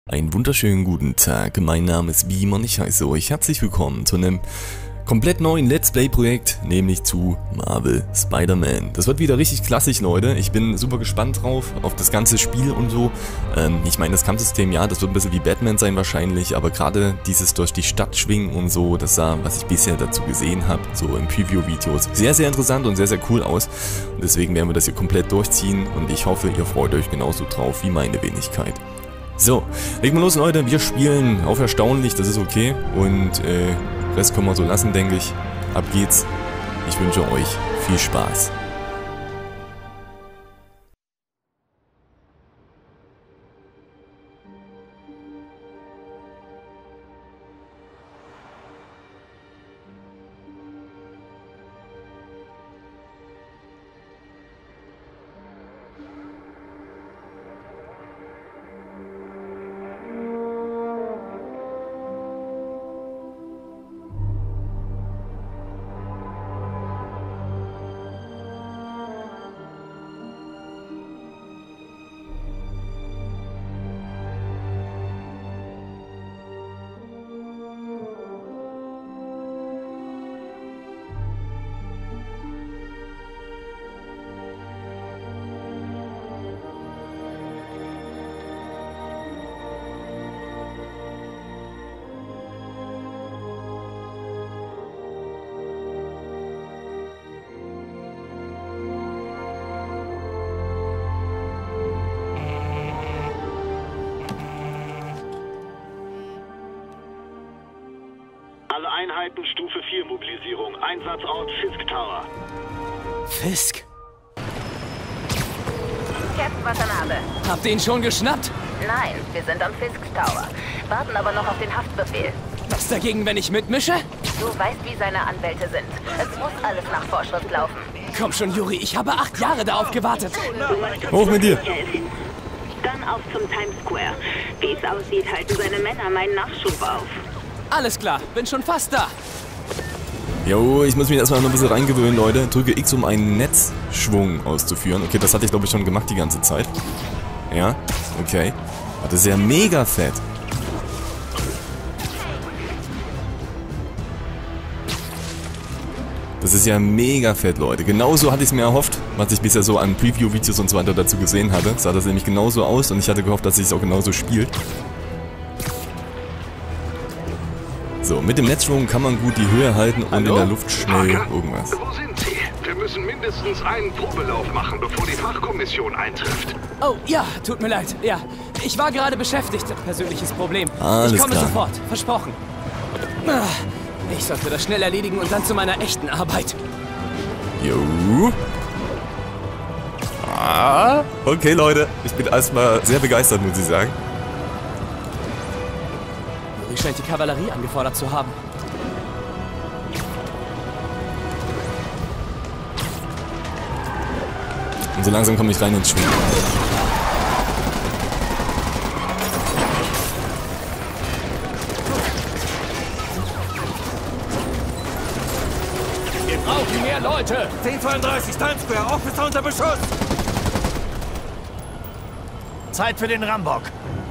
Einen wunderschönen guten Tag, mein Name ist Beam und ich heiße euch herzlich willkommen zu einem komplett neuen Let's Play Projekt, nämlich zu Marvel Spider-Man. Das wird wieder richtig klassisch, Leute. Ich bin super gespannt drauf, auf das ganze Spiel und so. Ich meine, das Kampfsystem, ja, das wird ein bisschen wie Batman sein wahrscheinlich, aber gerade dieses durch die Stadt schwingen und so, das sah, was ich bisher dazu gesehen habe, so in Preview-Videos, sehr, sehr interessant und sehr, sehr cool aus. Und deswegen werden wir das hier komplett durchziehen und ich hoffe, ihr freut euch genauso drauf wie meine Wenigkeit. So, legen wir los, Leute. Wir spielen auf erstaunlich, das ist okay. Und Rest können wir so lassen, denke ich. Ab geht's. Ich wünsche euch viel Spaß. Alle Einheiten Stufe 4 Mobilisierung. Einsatzort Fisk Tower. Fisk? Captain Watanabe. Habt ihr ihn schon geschnappt? Nein, wir sind am Fisk Tower. Warten aber noch auf den Haftbefehl. Was dagegen, wenn ich mitmische? Du weißt, wie seine Anwälte sind. Es muss alles nach Vorschrift laufen. Komm schon, Yuri, ich habe 8 Jahre darauf gewartet. Hoch mit dir! Dann auf zum Times Square. Wie es aussieht, halten seine Männer meinen Nachschub auf. Alles klar, bin schon fast da. Jo, ich muss mich erstmal noch ein bisschen reingewöhnen, Leute. Drücke X, um einen Netzschwung auszuführen. Okay, das hatte ich, glaube ich, schon gemacht die ganze Zeit. Ja, okay. Das ist ja mega fett. Das ist ja mega fett, Leute. Genauso hatte ich es mir erhofft, was ich bisher so an Preview-Videos und so weiter dazu gesehen hatte. Sah das nämlich genauso aus und ich hatte gehofft, dass es auch genauso spielt. So, mit dem Netzschwung kann man gut die Höhe halten und in der Luft schnell irgendwas. Wo sind Sie? Wir müssen mindestens einen Probelauf machen, bevor die Fachkommission eintrifft. Oh, ja, tut mir leid. Ja, ich war gerade beschäftigt. Persönliches Problem. Alles ich komme klar. sofort, versprochen. Ich sollte das schnell erledigen und dann zu meiner echten Arbeit. Jo. Ah, okay, Leute. Ich bin erstmal sehr begeistert, muss ich sagen. Yuri scheint die Kavallerie angefordert zu haben. Und so langsam komme ich rein ins Spiel. Wir brauchen mehr Leute! 1032 Times Square, Officer unter Beschuss! Zeit für den Rambock.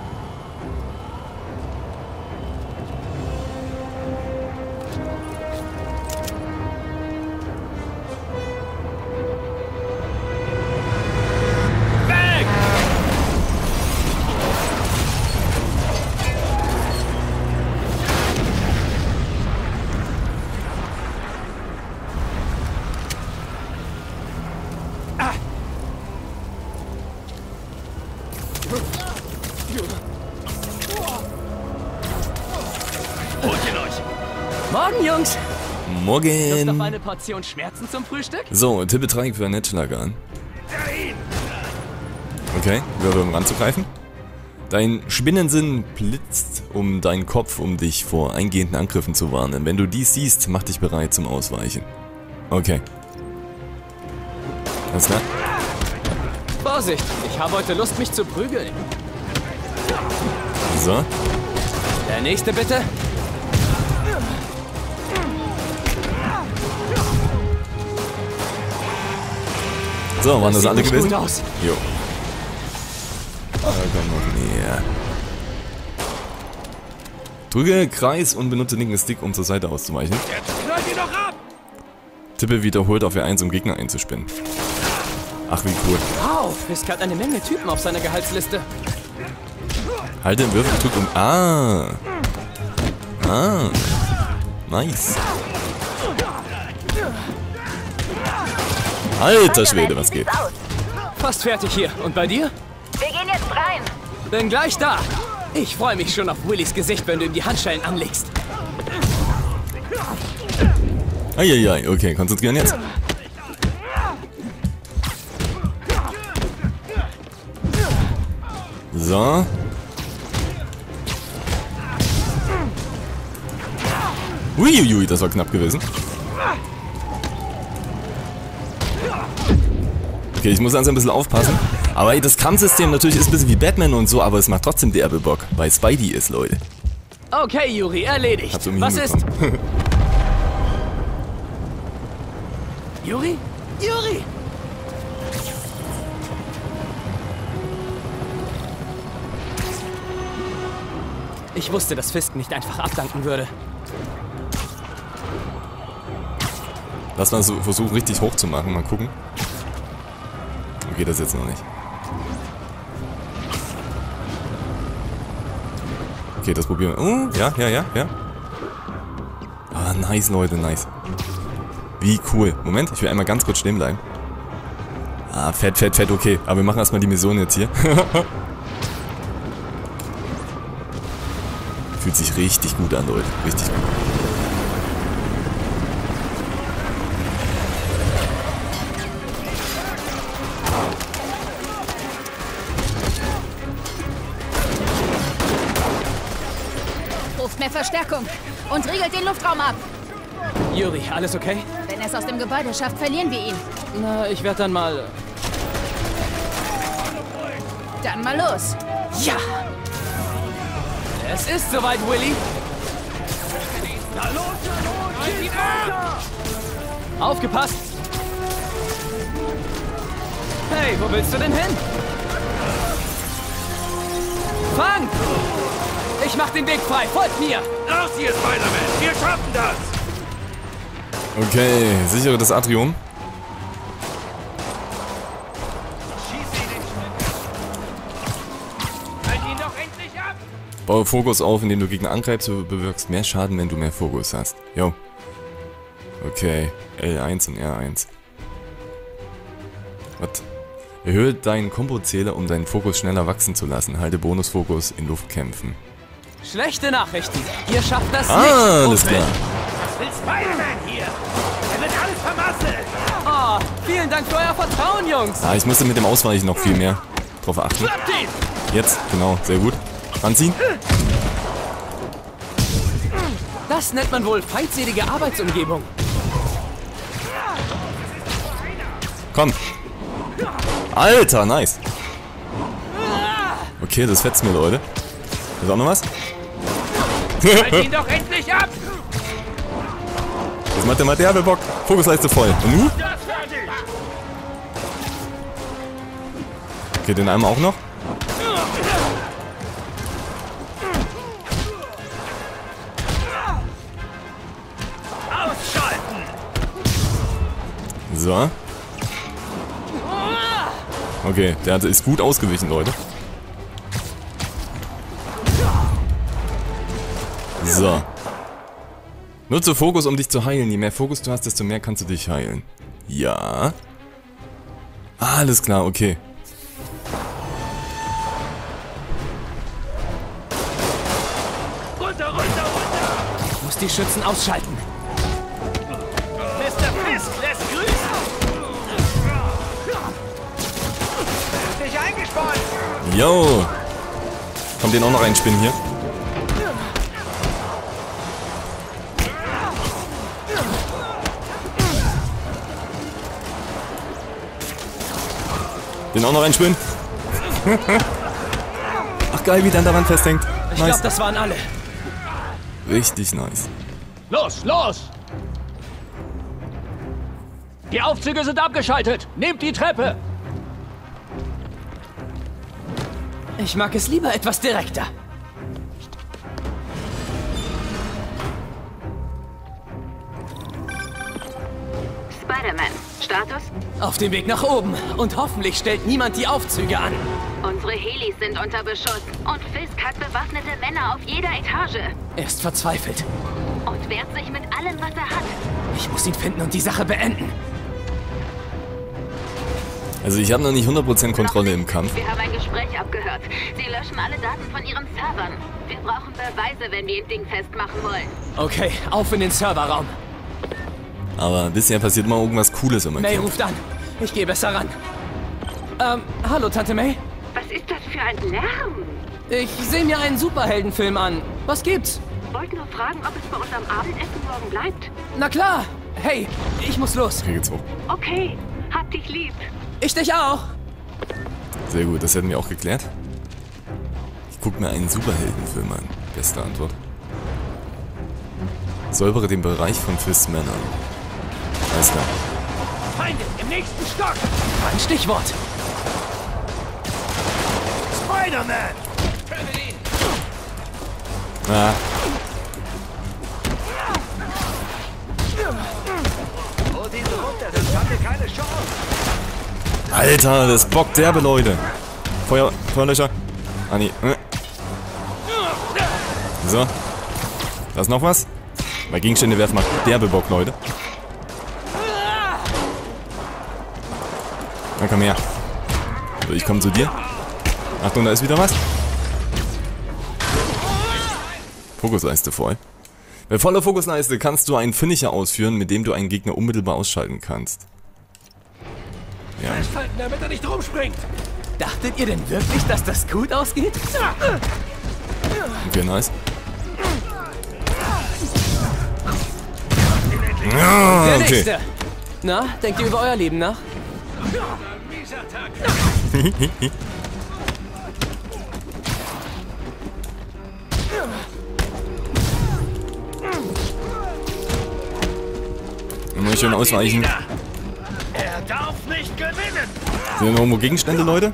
Holt ihn euch! Morgen, Jungs! Lust auf Morgen! eine Portion Schmerzen zum Frühstück? So, tippe 3 für einen Netzschlager an. Okay, wir versuchen ranzugreifen. Dein Spinnensinn blitzt um deinen Kopf, um dich vor eingehenden Angriffen zu warnen. Wenn du dies siehst, mach dich bereit zum Ausweichen. Okay. Alles klar? Vorsicht, ich habe heute Lust, mich zu prügeln. So. Der nächste bitte. So, waren das alle sieht gewesen? gut aus. Jo. Da kommt noch mehr. Drücke Kreis und benutze linken Stick, um zur Seite auszuweichen. Jetzt knallt ihn doch ab! Tippe wiederholt auf R1, um Gegner einzuspinnen. Ach, wie cool. Wow, Fisk hat eine Menge Typen auf seiner Gehaltsliste. Halte den Würfeldruck um... Ah. Nice. Alter Schwede, was geht? Fast fertig hier. Und bei dir? Wir gehen jetzt rein. Bin gleich da. Ich freue mich schon auf Willys Gesicht, wenn du ihm die Handschellen anlegst. Eieiei, okay, konzentrieren jetzt. So. Uiuiui, das war knapp gewesen. Okay, ich muss also ein bisschen aufpassen. Aber das Kampfsystem natürlich ist ein bisschen wie Batman und so, aber es macht trotzdem derbe Bock, weil Spidey ist, Leute. Okay, Yuri, erledigt. Hab's irgendwie Was ist? hinbekommen. Yuri? Yuri! Ich wusste, dass Fisk nicht einfach abdanken würde. Lass mal so versuchen, richtig hoch zu machen. Mal gucken. Okay, das jetzt noch nicht. Okay, das probieren wir. Ja. Ah, nice, Leute, nice. Wie cool. Moment, ich will einmal ganz kurz stehen bleiben. Ah, fett, okay. Aber wir machen erstmal die Mission jetzt hier. Fühlt sich richtig gut an, Leute. Richtig gut. Ruft mehr Verstärkung und riegelt den Luftraum ab. Yuri, alles okay? Wenn er es aus dem Gebäude schafft, verlieren wir ihn. Na, ich werde dann mal... Dann mal los. Ja! Es ist soweit, Willy. Aufgepasst! Hey, wo willst du denn hin? Fang! Ich mach den Weg frei, folgt mir! Los hier, Spider-Man! Wir schaffen das! Okay, sichere das Atrium. Halt ihn doch endlich ab! Baue Fokus auf, indem du Gegner angreifst, du bewirkst mehr Schaden, wenn du mehr Fokus hast. Jo. Okay, L1 und R1. Was? Erhöhe deinen Kombozähler, um deinen Fokus schneller wachsen zu lassen. Halte Bonusfokus in Luftkämpfen. Schlechte Nachrichten. Ihr schafft das nicht. Alles klar. Was will Spider-Man hier? Er wird alles vermasseln! Oh, vielen Dank für euer Vertrauen, Jungs. Ah, ich musste mit dem Ausweichen noch viel mehr drauf achten. Schnappt ihn! Jetzt, genau, sehr gut. Anziehen. Das nennt man wohl feindselige Arbeitsumgebung. Komm. Alter, nice. Okay, das fetzt mir, Leute. Ist auch noch was? Halt ihn doch endlich ab! Das macht der Materialbock. Fokusleiste voll. Und nu? Das fertig! Okay, den einen auch noch. Ausschalten! So. Okay, der ist gut ausgewichen, Leute. So. Nutze Fokus, um dich zu heilen. Je mehr Fokus du hast, desto mehr kannst du dich heilen. Ja. Alles klar, okay. Runter, runter, runter! Ich muss die Schützen ausschalten. Mr. Fisk lässt grüßen! Dich eingespannt! Yo. Kommt den auch noch einspinnen hier. Den auch noch einspinnen. Ach geil, wie der an der Wand festhängt. Ich Nice. glaube, das waren alle. Richtig nice. Los, los! Die Aufzüge sind abgeschaltet! Nehmt die Treppe! Ich mag es lieber etwas direkter. Spider-Man. Status? Auf dem Weg nach oben. Und hoffentlich stellt niemand die Aufzüge an. Unsere Helis sind unter Beschuss. Und Fisk hat bewaffnete Männer auf jeder Etage. Er ist verzweifelt. Und wehrt sich mit allem, was er hat. Ich muss ihn finden und die Sache beenden. Also ich habe noch nicht 100% Kontrolle im Kampf. Wir haben ein Gespräch abgehört. Sie löschen alle Daten von ihren Servern. Wir brauchen Beweise, wenn wir ihn dingfest machen wollen. Okay, auf in den Serverraum. Aber bisher passiert mal irgendwas Cooles immer. May ruft an. Ich gehe besser ran. Hallo Tante May? Was ist das für ein Lärm? Ich sehe mir einen Superheldenfilm an. Was gibt's? Wollte nur fragen, ob es bei uns am Abendessen morgen bleibt. Na klar. Hey, ich muss los. Hier geht's hoch. Okay, hab dich lieb. Ich dich auch. Sehr gut, das hätten wir auch geklärt. Ich guck mir einen Superheldenfilm an. Beste Antwort. Säubere den Bereich von Fisks Männern. Alles klar. Feinde im nächsten Stock! Ein Stichwort. Spider-Man! Tötet ihn! Ah, Holt ihn runter, sonst haben wir keine Chance! Alter, das bockt derbe, Leute. Feuerlöscher. Ah, nee. So. Da ist noch was. Bei Gegenstände werfen macht derbe Bock, Leute. Dann komm her. So, ich komme zu dir. Achtung, da ist wieder was. Fokusleiste voll. Bei voller Fokusleiste kannst du einen Finisher ausführen, mit dem du einen Gegner unmittelbar ausschalten kannst. Ja. Festhalten, damit er nicht rumspringt! Dachtet ihr denn wirklich, dass das gut ausgeht? Okay, nice. Ja, Der okay. nächste. Na, denkt ihr über euer Leben nach? Mieser Tag! Immer schön ausweichen. Er darf nicht gewinnen! Sind hier noch irgendwo Gegenstände, Leute?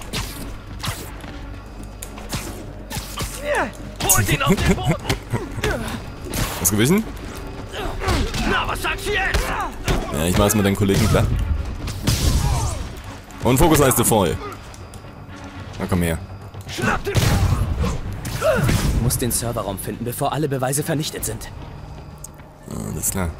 Holt ihn auf den Boden! Was gewichen? Na, was sagst du jetzt? Ja, ich mach's mit deinen Kollegen klar. Und Fokusleiste voll. Na komm her. Schnappt ihn! Ich muss den Serverraum finden, bevor alle Beweise vernichtet sind. Alles klar.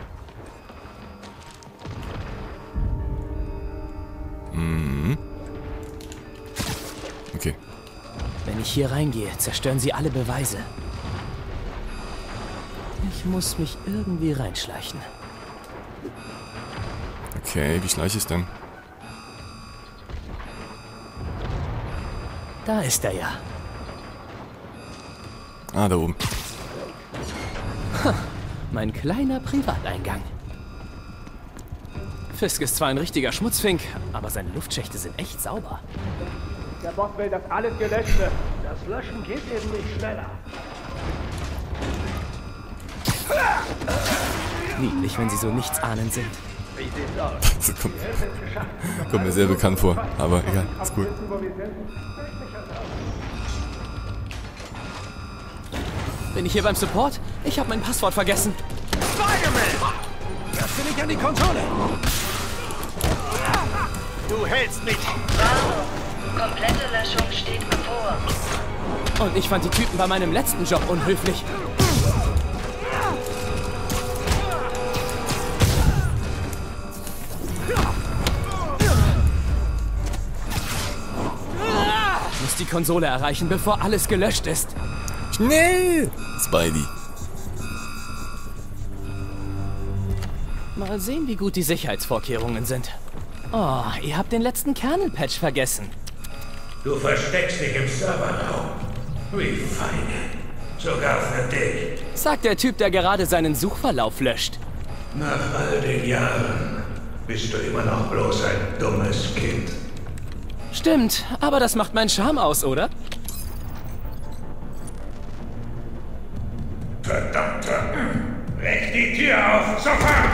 Okay. Wenn ich hier reingehe, zerstören sie alle Beweise. Ich muss mich irgendwie reinschleichen. Okay, wie schleiche ich denn? Da ist er ja. Ah, da oben. Mein kleiner Privateingang. Fisk ist zwar ein richtiger Schmutzfink, aber seine Luftschächte sind echt sauber. Der Boss will, dass alles gelöscht wird. Das Löschen geht eben nicht schneller. Niedlich, wenn sie so nichtsahnend sind. Wie sieht's aus? Das kommt mir sehr bekannt vor, aber egal, ist gut. Bin ich hier beim Support? Ich habe mein Passwort vergessen. Spider-Man! Lass dich nicht an die Konsole! Du hältst mich! Komplette Löschung steht bevor. Und ich fand die Typen bei meinem letzten Job unhöflich. Ich muss die Konsole erreichen, bevor alles gelöscht ist. Schnell! Spidey. Mal sehen, wie gut die Sicherheitsvorkehrungen sind. Oh, ihr habt den letzten Kernel-Patch vergessen. Du versteckst dich im Serverraum. Wie feine. Sogar für dich. Sagt der Typ, der gerade seinen Suchverlauf löscht. Nach all den Jahren bist du immer noch bloß ein dummes Kind. Stimmt, aber das macht meinen Charme aus, oder? Verdammter. Brech die Tür auf, sofort!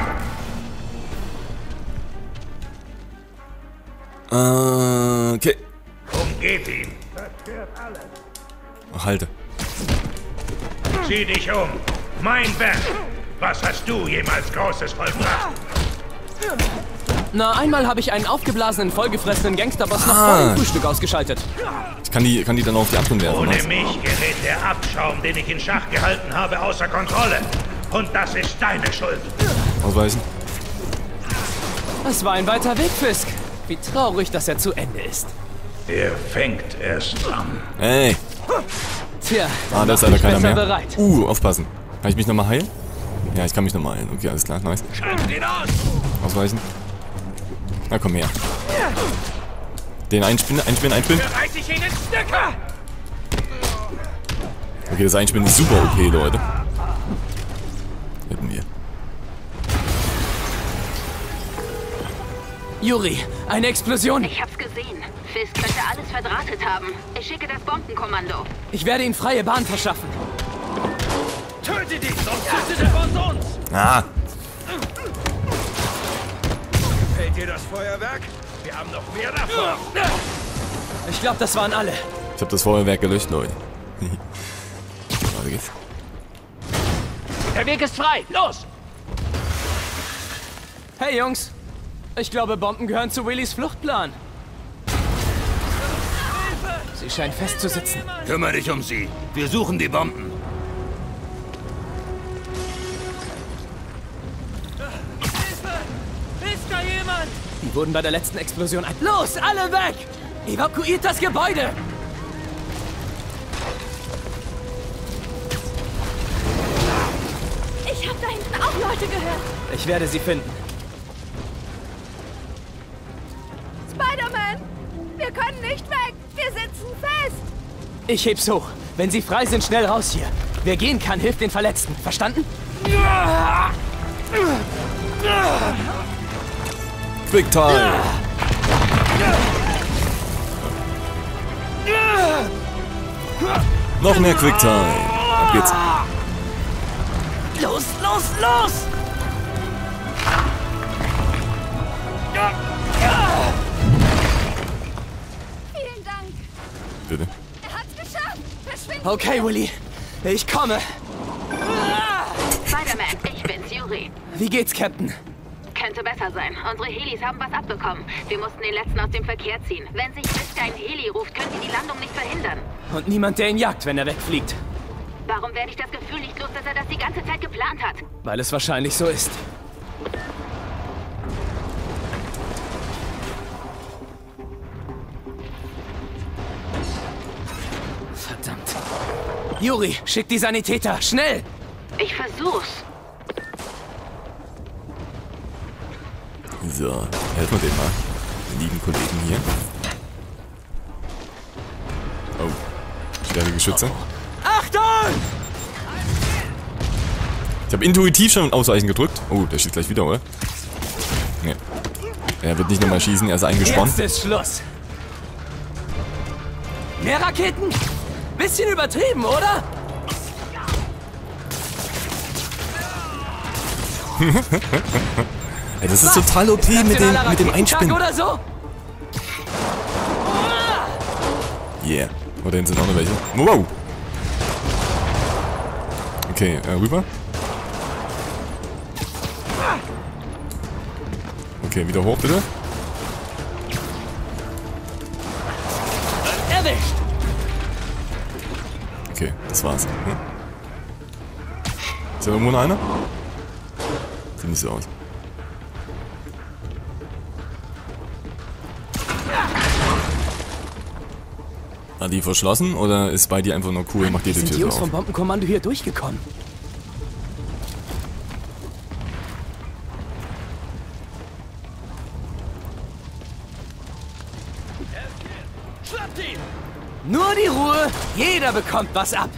Okay. Umgeht ihn. Ach, halte. Sieh dich um. Mein Werk. Was hast du jemals Großes vollbracht? Na, einmal habe ich einen aufgeblasenen, vollgefressenen Gangsterboss noch vor dem Frühstück ausgeschaltet. Ich kann die dann auf die anderen werfen. Ohne Was? mich gerät der Abschaum, den ich in Schach gehalten habe, außer Kontrolle. Und das ist deine Schuld. Ausweichen. Es war ein weiter Weg, Fisk. Wie traurig, dass er zu Ende ist. Er fängt erst an. Ey. Tja, Ah, da ist leider keiner mehr. Bereit. Aufpassen. Kann ich mich nochmal heilen? Ja, ich kann mich nochmal heilen. Okay, alles klar, nice. Ausweichen. Na, komm her. Den einspinnen. Okay, das Einspinnen ist super OP, Leute. Hätten wir. Yuri, eine Explosion. Ich hab's gesehen. Fisk könnte alles verdrahtet haben. Ich schicke das Bombenkommando. Ich werde ihm freie Bahn verschaffen. Töte die, sonst tötet er von uns! Ah! Gefällt dir das Feuerwerk? Wir haben noch mehr davon. Ich glaube, das waren alle. Ich habe das Feuerwerk gelöscht, Leute. Weiter geht's. Der Weg ist frei, los! Hey, Jungs. Ich glaube, Bomben gehören zu Willys Fluchtplan. Sie scheint festzusitzen. Kümmere dich um sie. Wir suchen die Bomben. Ist da jemand? Die wurden bei der letzten Explosion ein... Los, alle weg! Evakuiert das Gebäude! Ich habe da hinten auch Leute gehört. Ich werde sie finden. Spider-Man! Wir können nicht weg! Wir sitzen fest! Ich heb's hoch. Wenn sie frei sind, schnell raus hier. Wer gehen kann, hilft den Verletzten. Verstanden? Quicktime! Noch mehr Quicktime! Ab geht's. Los, los, los! Vielen Dank! Bitte. Er hat's geschafft! Verschwinden! Okay, Willy. Ich komme. Spider-Man, ich bin's, Yuri. Wie geht's, Captain? Könnte besser sein. Unsere Helis haben was abbekommen. Wir mussten den letzten aus dem Verkehr ziehen. Wenn sich Fisk einen Heli ruft, können die die Landung nicht verhindern. Und niemand, der ihn jagt, wenn er wegfliegt. Warum werde ich das Gefühl nicht los, dass er das die ganze Zeit geplant hat? Weil es wahrscheinlich so ist. Verdammt. Yuri, schick die Sanitäter, schnell! Ich versuch's. So, helfen wir dem mal. Den lieben Kollegen hier. Oh. Schwere Geschütze. Achtung! Ich habe intuitiv schon Ausweichen gedrückt. Oh, der schießt gleich wieder, oder? Nee. Er wird nicht nochmal schießen, er ist eingespannt. Jetzt ist Schluss. Mehr Raketen? Bisschen übertrieben, oder? Ey, das ist total OP mit dem Einspinnen. Oder so? Yeah. Oh, da hinten sind auch noch welche. Wow. Okay, rüber. Okay, wieder hoch, bitte. Erwischt! Okay, das war's. Hm? Ist da irgendwo noch einer? Sieht nicht so aus. War die verschlossen oder ist bei dir einfach nur cool, macht die Sind die Tür Jungs auf? vom Bombenkommando hier durchgekommen? Nur die Ruhe, jeder bekommt was ab.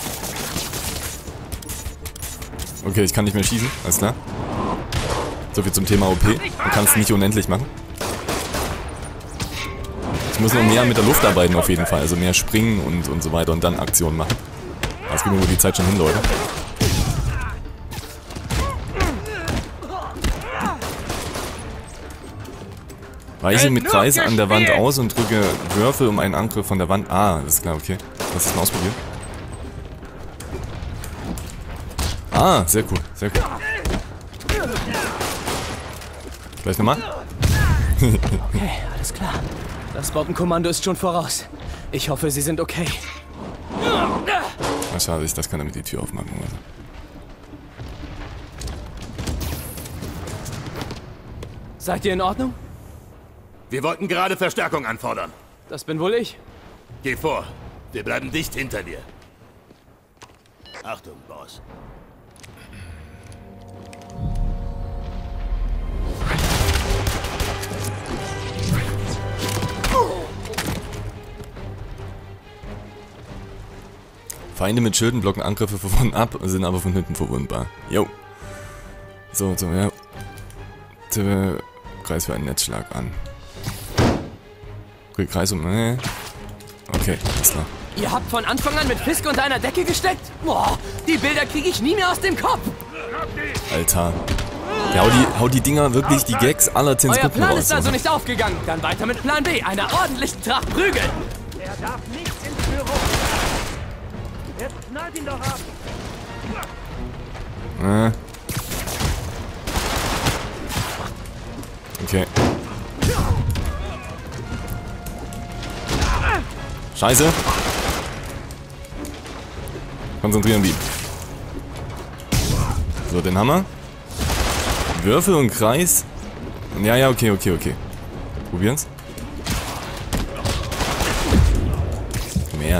Okay, ich kann nicht mehr schießen, alles klar. So viel zum Thema OP. Man kann es nicht unendlich machen. Ich muss noch mehr mit der Luft arbeiten auf jeden Fall. Also mehr springen und so weiter und dann Aktionen machen. Das gibt mir die Zeit schon hin, Leute. Weiche mit Kreis an der Wand aus und drücke Würfel um einen Angriff von der Wand. Ah, das ist klar, okay. Lass es mal ausprobieren. Ah, sehr cool, sehr cool. Vielleicht nochmal? Okay, alles klar. Das Bombenkommando ist schon voraus. Ich hoffe, sie sind okay. Na schade, das kann damit die Tür aufmachen. Oder? Seid ihr in Ordnung? Wir wollten gerade Verstärkung anfordern. Das bin wohl ich. Geh vor. Wir bleiben dicht hinter dir. Achtung, Boss. Feinde mit Schilden blocken Angriffe von vorn ab, sind aber von hinten verwundbar. Jo. So, ja. Tippe Kreis für einen Netzschlag an. Okay, Kreis um. Okay, alles klar. Ihr habt von Anfang an mit Fisk unter einer Decke gesteckt? Boah, die Bilder kriege ich nie mehr aus dem Kopf. Alter. Ja, hau die Dinger wirklich, die Gags aller 10 Euer Sekunden Plan raus. ist also nicht aufgegangen. Dann weiter mit Plan B, einer ordentlichen Tracht prügeln. Er darf nicht ins Büro. Jetzt knallt ihn doch ab. Okay. Scheiße. Konzentrieren, Beam. So, den Hammer. Würfel und Kreis. Ja, okay. Probieren's. Komm her.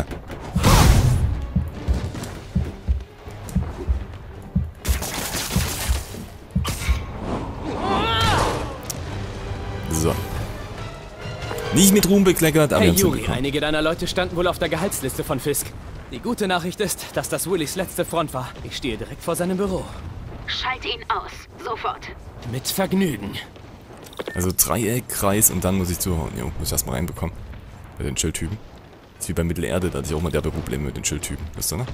So. Nicht mit Ruhm bekleckert, aber Hey wir haben's Yuri, hinbekommen. einige deiner Leute standen wohl auf der Gehaltsliste von Fisk. Die gute Nachricht ist, dass das Willys letzte Front war. Ich stehe direkt vor seinem Büro. Schalte ihn aus. Sofort. Mit Vergnügen. Also Dreieck, Kreis und dann muss ich zuhauen. Jo, muss ich erstmal reinbekommen. Bei den Schildtypen. Das ist wie bei Mittelerde, da hatte ich auch mal derbe Probleme mit den Schildtypen. Wisst ihr, ne?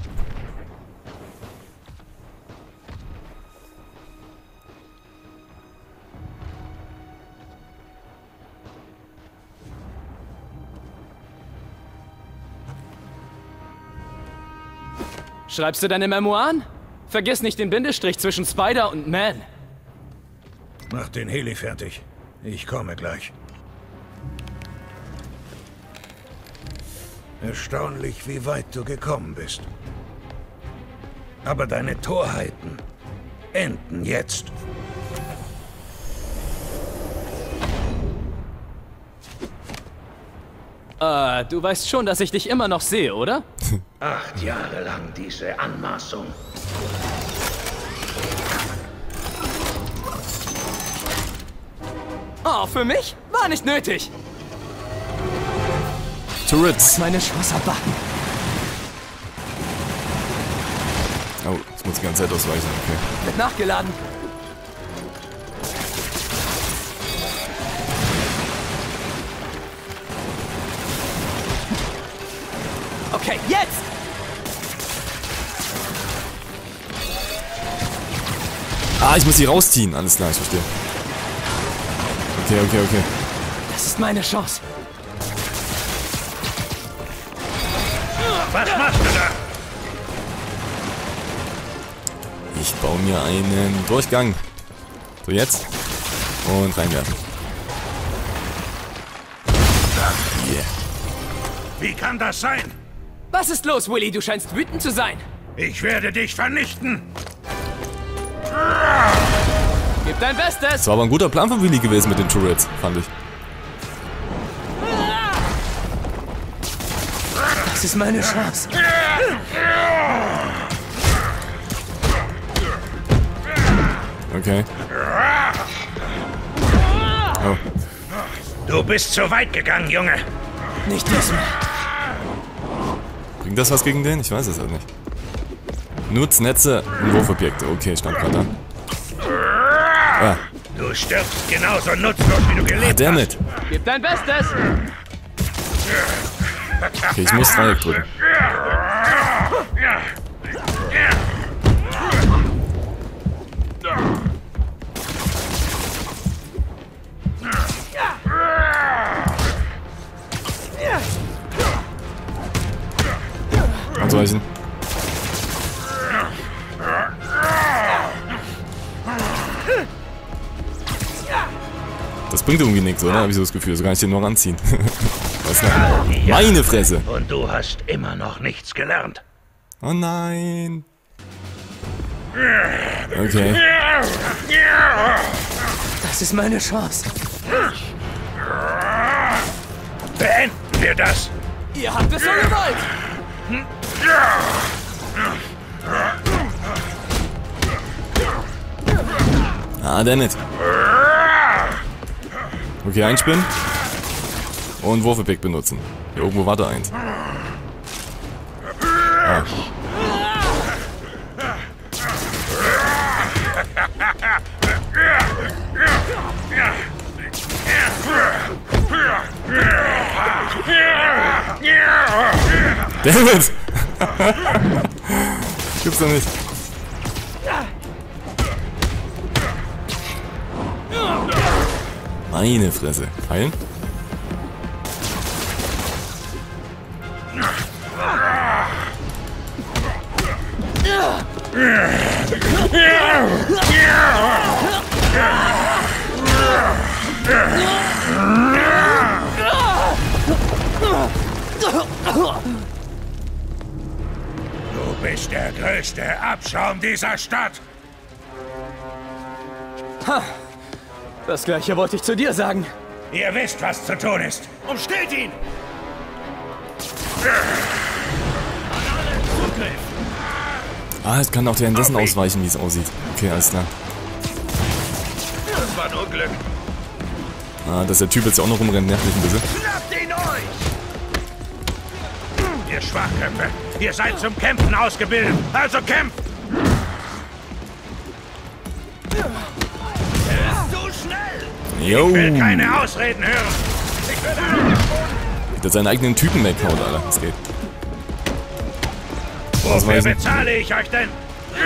Schreibst du deine Memoiren? Vergiss nicht den Bindestrich zwischen Spider und Man. Mach den Heli fertig. Ich komme gleich. Erstaunlich, wie weit du gekommen bist. Aber deine Torheiten enden jetzt. Du weißt schon, dass ich dich immer noch sehe, oder? 8 Jahre lang diese Anmaßung. Oh, für mich? War nicht nötig. Turrets. Meine Schlosserbacken. Oh, jetzt muss ich die ganze Zeit ausweichen. Okay. Wird nachgeladen. Okay, jetzt! Ah, ich muss sie rausziehen. Alles klar, ich verstehe. Okay. Das ist meine Chance. Was machst du da? Ich baue mir einen Durchgang. So, jetzt. Und reinwerfen. Yeah. Wie kann das sein? Was ist los, Willy? Du scheinst wütend zu sein. Ich werde dich vernichten. Gib dein Bestes. Das war aber ein guter Plan von Willy gewesen mit den Turrets, fand ich. Das ist meine Chance. Okay. Oh. Du bist zu weit gegangen, Junge. Nicht diesmal. Bringt das was gegen den? Ich weiß es halt nicht. Nutz Netze und Wurfobjekte. Okay, stand gerade da. Ah, Du stirbst genauso nutzlos, wie du gelebt hast. damit. Gib dein Bestes. Okay, ich muss Dreieck drücken. Ausweichen. bringt irgendwie nichts, oder? Hab ich so das Gefühl. So kann ich den nur ranziehen. Was denn? Meine Fresse! Und du hast immer noch nichts gelernt. Oh nein! Okay. Das ist meine Chance. Beenden wir das! Ihr habt es so gewollt! Ah, der nicht. Okay, einspinnen. Und Wurfepick benutzen. Hier irgendwo war da eins. Ah. David! Gibt's doch nicht. Meine Fresse. Heilen? Du bist der größte Abschaum dieser Stadt! Das Gleiche wollte ich zu dir sagen. Ihr wisst, was zu tun ist. Umstellt ihn! Ah, es kann auch währenddessen ausweichen, wie es aussieht. Okay, alles klar. Das war nur Glück. Ah, dass der Typ jetzt auch noch rumrennt, nervt mich ein bisschen. Schnappt ihn euch! Ihr Schwachköpfe, ihr seid zum Kämpfen ausgebildet. Also kämpft! Er ist so schnell! Jo! Ich will keine Ausreden hören! Ich will alle Der seinen eigenen Typen weghaut, Alter. Das geht. Wofür bezahle ich euch denn?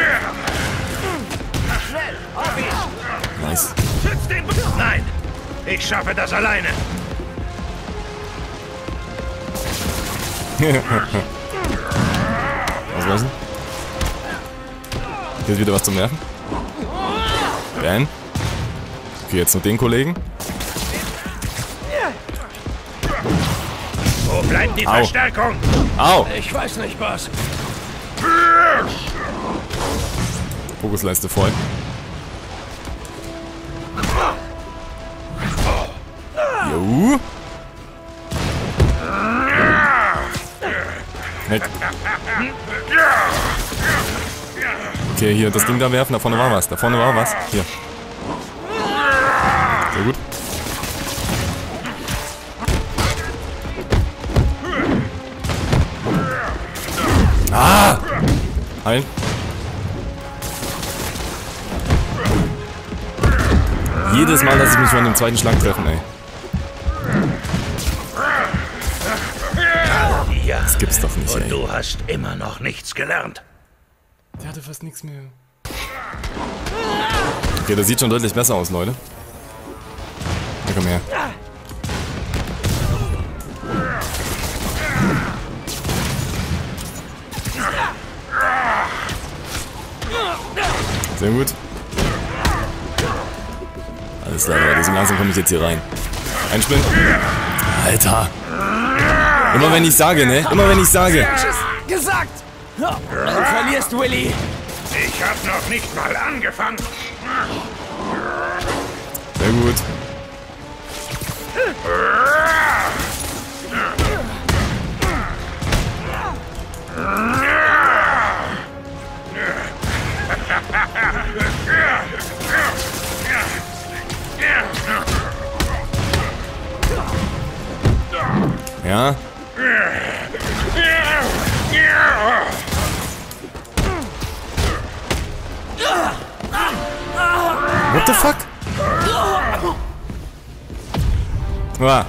Schnell, auf ihn! Nice. Schützt den... Nein, ich schaffe das alleine. Auslösen. Hier ist wieder was zum Nerven. Ben. Okay, jetzt noch den Kollegen. Wo bleibt die Verstärkung? Au! Ich weiß nicht, Boss. Fokusleiste voll. Jo. Weg. Okay, hier das Ding da werfen. Da vorne war was. Da vorne war was. Hier. Sehr gut. Ah! Heilen. Jedes Mal lasse ich mich von dem zweiten Schlag treffen, ey. Ja, Das gibt's doch nicht, und ey. du hast immer noch nichts gelernt. Der hatte fast nichts mehr. Okay, das sieht schon deutlich besser aus, Leute. Ja, komm her. Sehr gut. Alles klar, Leute. So langsam komme ich jetzt hier rein. Einspinnen. Alter. Immer wenn ich sage, ne? Immer wenn ich sage. Gesagt! Du verlierst, Willy! Ich hab noch nicht mal angefangen. Sehr gut. Ja. What the fuck? Ah.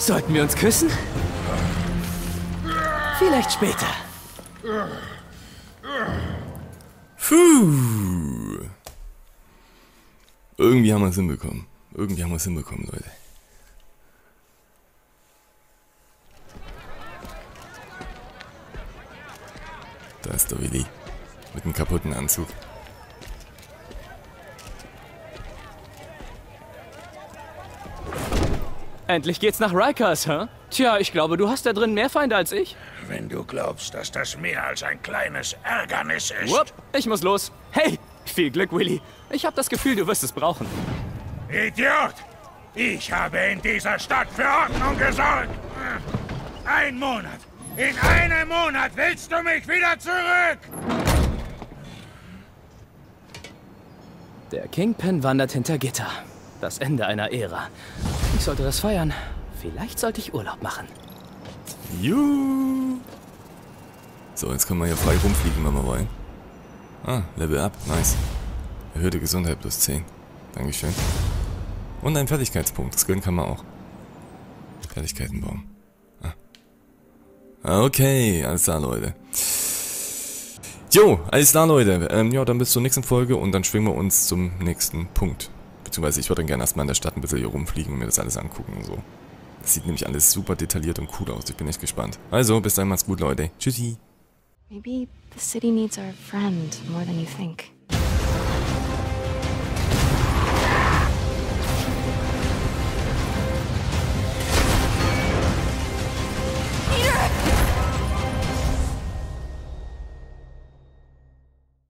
Sollten wir uns küssen? Vielleicht später. Puh. Irgendwie haben wir es hinbekommen. Leute. Da ist der Willi. Mit einem kaputten Anzug. Endlich geht's nach Rikers, hä? Tja, ich glaube, du hast da drin mehr Feinde als ich. Wenn du glaubst, dass das mehr als ein kleines Ärgernis ist. Wupp, ich muss los. Hey, viel Glück, Willi. Ich habe das Gefühl, du wirst es brauchen. Idiot! Ich habe in dieser Stadt für Ordnung gesorgt. Ein Monat. In einem Monat willst du mich wieder zurück! Der Kingpin wandert hinter Gitter. Das Ende einer Ära. Ich sollte das feiern. Vielleicht sollte ich Urlaub machen. Juhu. So, jetzt können wir hier frei rumfliegen, wenn wir wollen. Ah, Level up, nice. Erhöhte Gesundheit plus 10. Dankeschön. Und ein Fertigkeitspunkt, das gönnen kann man auch. Fertigkeitenbaum. Ah. Okay, alles klar, Leute. Jo, alles klar, Leute. Ja, dann bis zur nächsten Folge und dann schwingen wir uns zum nächsten Punkt. Beziehungsweise ich würde dann gerne erstmal in der Stadt ein bisschen hier rumfliegen und mir das alles angucken und so. Das sieht nämlich alles super detailliert und cool aus. Ich bin echt gespannt. Also, bis dann, macht's gut, Leute. Tschüssi. Maybe the city needs our friend more than you think.